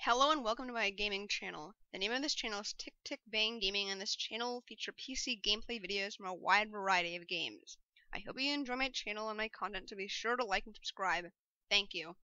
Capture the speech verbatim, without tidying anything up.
Hello and welcome to my gaming channel. The name of this channel is Tick Tick Bang Gaming, and this channel will feature P C gameplay videos from a wide variety of games. I hope you enjoy my channel and my content, so be sure to like and subscribe. Thank you.